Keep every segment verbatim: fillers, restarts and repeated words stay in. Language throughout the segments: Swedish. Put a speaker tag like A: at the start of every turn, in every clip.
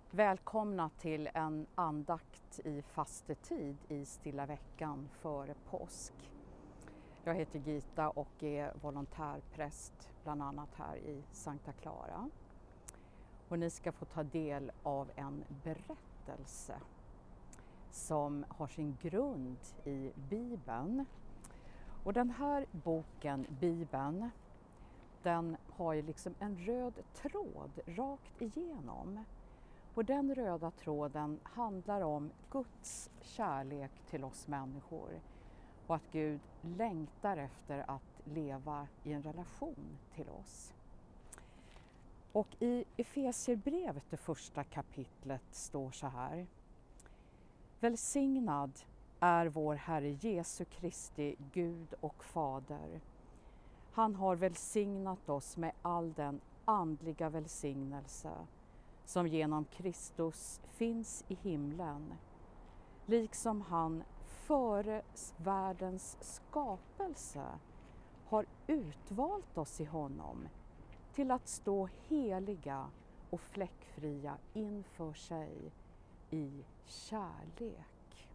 A: Välkomna till en andakt i fastetid i stilla veckan före påsk. Jag heter Gita och är volontärpräst bland annat här i Sankta Clara. Och ni ska få ta del av en berättelse som har sin grund i Bibeln. Och den här boken, Bibeln, den har ju liksom en röd tråd rakt igenom. Och den röda tråden handlar om Guds kärlek till oss människor och att Gud längtar efter att leva i en relation till oss. Och i Efesierbrevet, det första kapitlet, står så här: Välsignad är vår Herre Jesu Kristi Gud och Fader. Han har välsignat oss med all den andliga välsignelse som genom Kristus finns i himlen, liksom han före världens skapelse har utvalt oss i honom till att stå heliga och fläckfria inför sig i kärlek.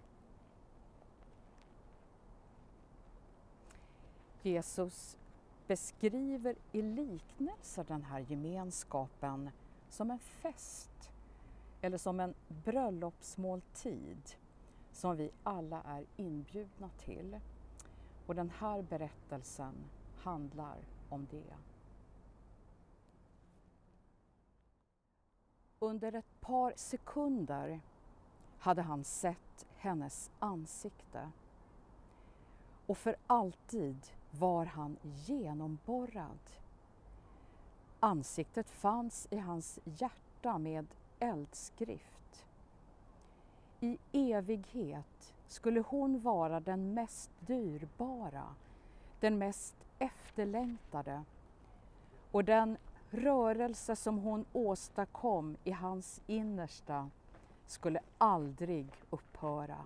A: Jesus beskriver i liknelser den här gemenskapen som en fest eller som en bröllopsmåltid som vi alla är inbjudna till. Och den här berättelsen handlar om det. Under ett par sekunder hade han sett hennes ansikte. Och för alltid var han genomborrad. Ansiktet fanns i hans hjärta med eldskrift. I evighet skulle hon vara den mest dyrbara, den mest efterlängtade. Och den rörelse som hon åstadkom i hans innersta skulle aldrig upphöra.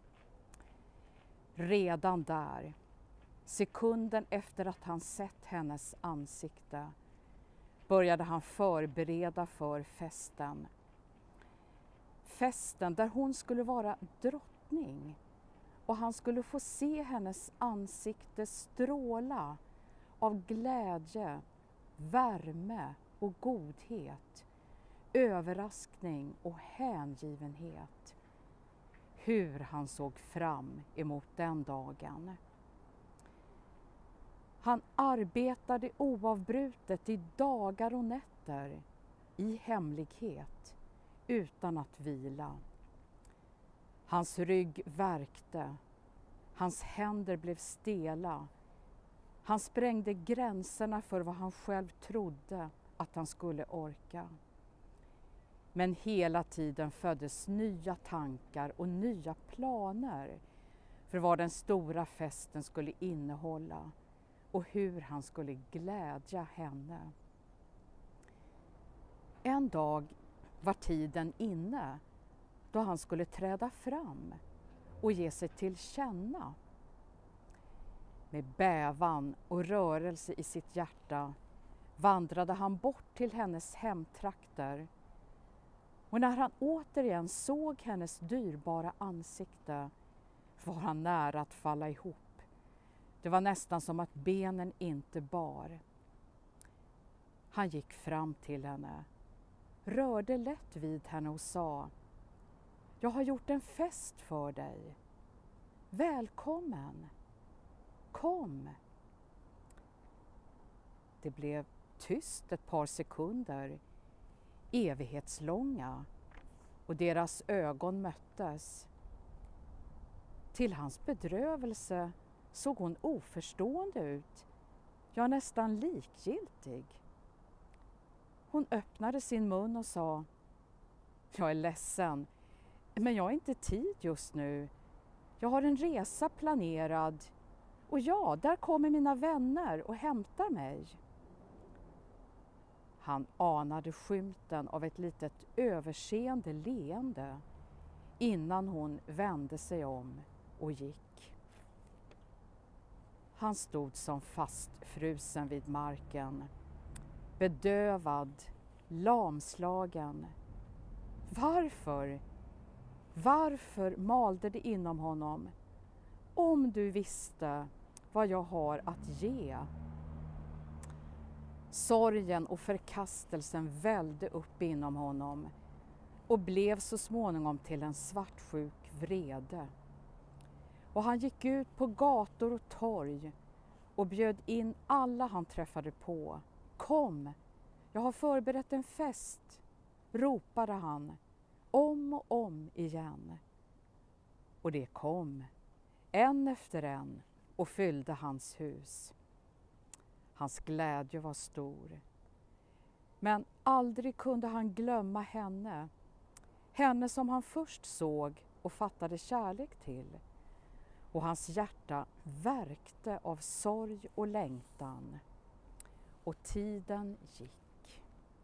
A: Redan där, sekunden efter att han sett hennes ansikte, började han förbereda för festen. Festen där hon skulle vara drottning och han skulle få se hennes ansikte stråla av glädje, värme och godhet, överraskning och hängivenhet. Hur han såg fram emot den dagen. Han arbetade oavbrutet i dagar och nätter, i hemlighet, utan att vila. Hans rygg värkte, hans händer blev stela. Han sprängde gränserna för vad han själv trodde att han skulle orka. Men hela tiden föddes nya tankar och nya planer för vad den stora festen skulle innehålla och hur han skulle glädja henne. En dag var tiden inne då han skulle träda fram och ge sig till känna. Med bävan och rörelse i sitt hjärta vandrade han bort till hennes hemtrakter. Och när han återigen såg hennes dyrbara ansikte var han nära att falla ihop. Det var nästan som att benen inte bar. Han gick fram till henne, rörde lätt vid henne och sa: Jag har gjort en fest för dig. Välkommen. Kom. Det blev tyst ett par sekunder, evighetslånga, och deras ögon möttes. Till hans bedrövelse såg hon oförstående ut, ja nästan likgiltig. Hon öppnade sin mun och sa: Jag är ledsen, men jag har inte tid just nu. Jag har en resa planerad och ja, där kommer mina vänner och hämtar mig. Han anade skymten av ett litet överseende leende innan hon vände sig om och gick. Han stod som fastfrusen vid marken, bedövad, lamslagen. Varför? Varför malde det inom honom? Om du visste vad jag har att ge. Sorgen och förkastelsen välde upp inom honom och blev så småningom till en svartsjuk vrede. Och han gick ut på gator och torg och bjöd in alla han träffade på. Kom, jag har förberett en fest, ropade han om och om igen. Och det kom, en efter en, och fyllde hans hus. Hans glädje var stor. Men aldrig kunde han glömma henne. Henne som han först såg och fattade kärlek till. Och hans hjärta värkte av sorg och längtan. Och tiden gick.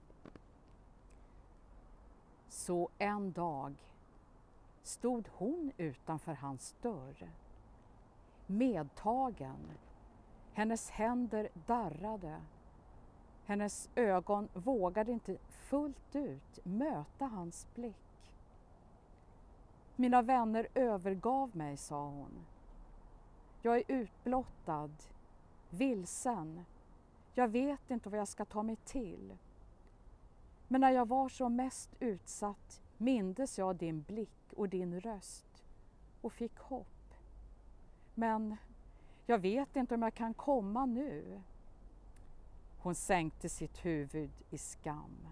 A: Så en dag stod hon utanför hans dörr. Medtagen. Hennes händer darrade. Hennes ögon vågade inte fullt ut möta hans blick. Mina vänner övergav mig, sa hon. Jag är utblottad, vilsen. Jag vet inte vad jag ska ta mig till. Men när jag var som mest utsatt mindes jag din blick och din röst och fick hopp. Men jag vet inte om jag kan komma nu. Hon sänkte sitt huvud i skam.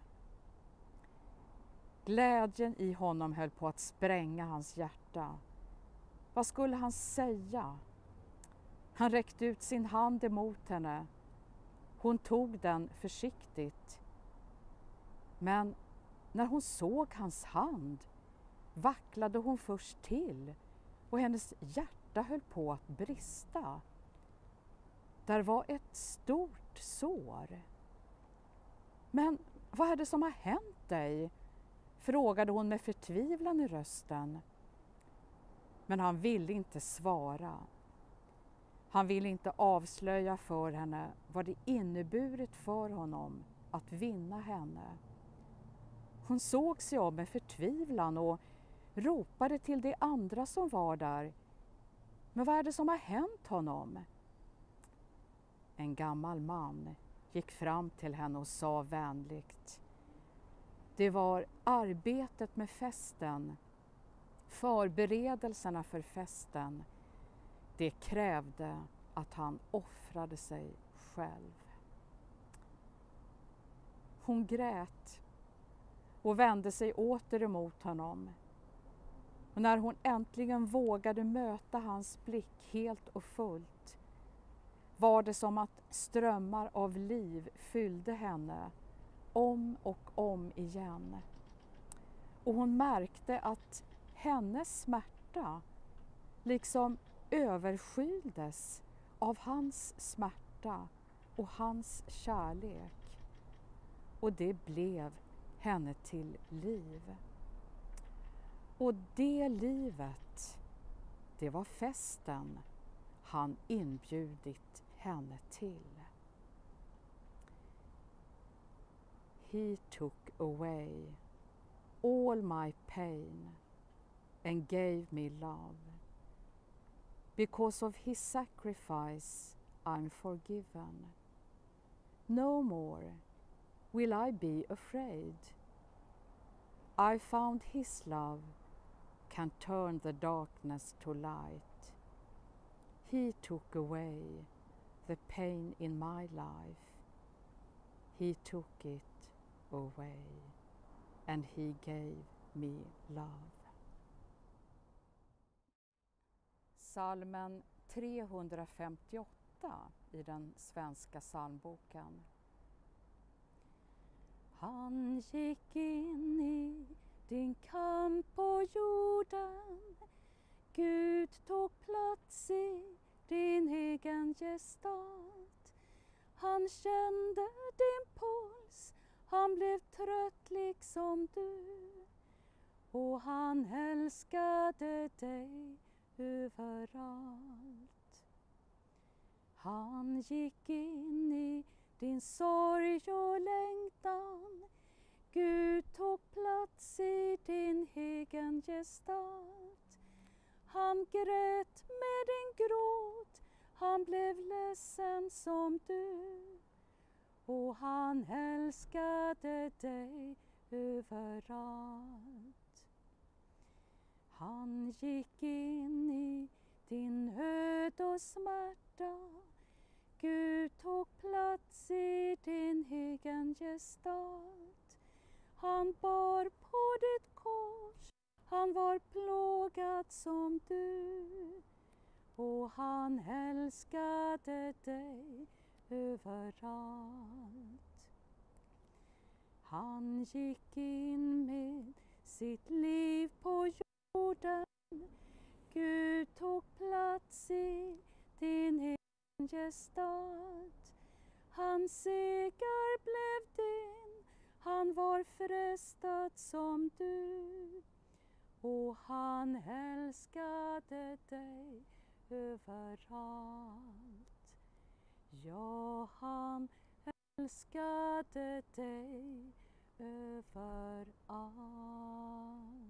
A: Glädjen i honom höll på att spränga hans hjärta. Vad skulle han säga? Han räckte ut sin hand emot henne. Hon tog den försiktigt. Men när hon såg hans hand vacklade hon först till och hennes hjärta höll på att brista. Där var ett stort sår. Men vad är det som har hänt dig? Frågade hon med förtvivlan i rösten. Men han ville inte svara. Han ville inte avslöja för henne vad det inneburit för honom att vinna henne. Hon såg sig om med förtvivlan och ropade till de andra som var där. Men vad är det som har hänt honom? En gammal man gick fram till henne och sa vänligt. Det var arbetet med festen, förberedelserna för festen. Det krävde att han offrade sig själv. Hon grät och vände sig åter emot honom. Och när hon äntligen vågade möta hans blick helt och fullt var det som att strömmar av liv fyllde henne om och om igen. Och hon märkte att hennes smärta liksom överskyldes av hans smärta och hans kärlek. Och det blev henne till liv. Och det livet, det var festen han inbjudit henne till. He took away all my pain and gave me love. Because of his sacrifice I'm forgiven. No more will I be afraid. I found his love can turn the darkness to light. He took away the pain in my life. He took it away and he gave me love. Psalmen trehundrafemtioåtta i den svenska psalmboken. Han gick in i din kamp på jorden. Gud tog plats i din egen gestalt. Han kände din puls, han blev trött liksom du. Och han älskade dig överallt. Han gick in i din sorg och längtan. Gud tog plats i din egen gestalt. Han grät med din gråt, han blev ledsen som du. Och han älskade dig överallt. Han gick in i din nöd och smärta. Gud tog plats i din egen gestalt. Han bar på ditt kors, han var plågad som du. Och han älskade dig överallt. Han gick in med sitt liv på jorden. Gud tog plats i din egen gestalt. Hans seger blev din, han var frestad som du. Och han älskade dig överallt. Ja, han älskade dig överallt.